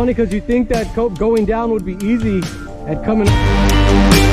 funny because you think that going down would be easy and coming up.